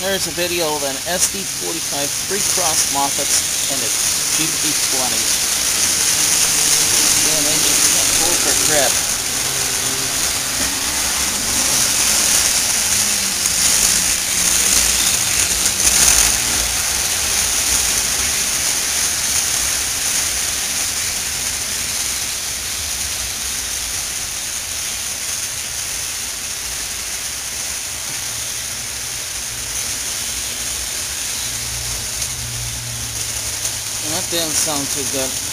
There's a video of an SD45 three-cross Moffett and its GP20. Yeah, they just can't hold their grip. That didn't sound too good.